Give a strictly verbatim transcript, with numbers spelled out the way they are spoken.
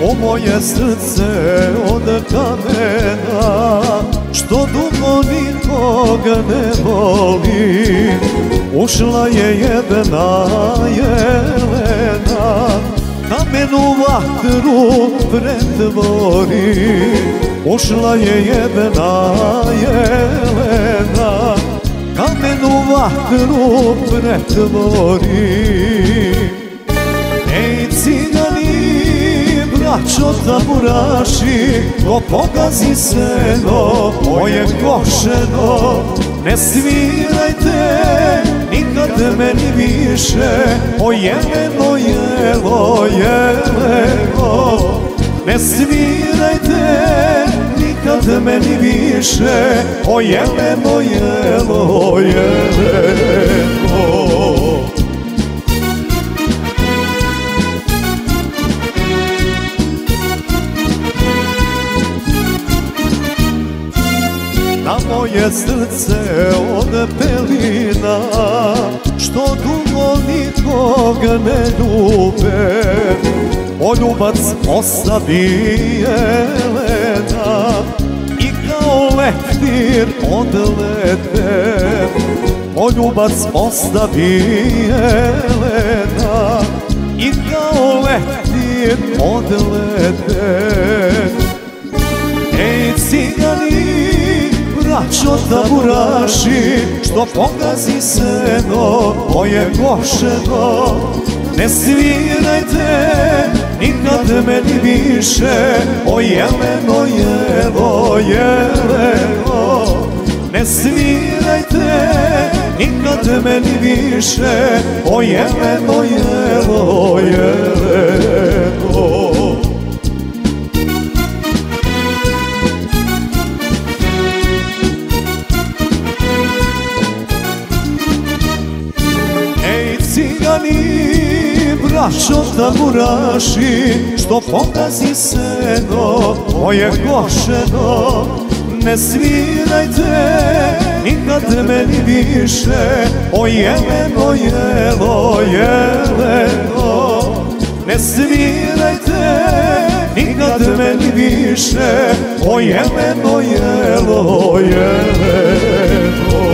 O moje srce od kamena, što dugo nikoga ne voli. Ušla je jedna jelena, kamenu vatru pretvori. Ušla je jedna jelena, kamenu vatru pretvori. Ej cigani, braćo tamburaši, ko pogazi seno moje košeno, ne svirajte nikad meni više, o jeleno, jelo, jeleno. Ne svirajte nikad meni više, o jeleno, jelo, jeleno. Na moje srce od pelina, što dugo nikoga ne ljube, poljubac ostavi jelena i kao leptir odlete. Poljubac ostavi jelena i kao leptir odlete. Ej cigani, braćo tamburaši, što pogazi seno moje košeno, ne svirajte nikad meni više, o jeleno, jelo, jeleno. Ne svirajte nikad meni više, o jeleno, jelo, jeleno. Braćo tamburaši, što pogazi seno moje košeno, ne svirajte nikad meni više, o jeleno, jelo, jeleno. Ne svirajte nikad meni više, o jeleno, jelo, jeleno.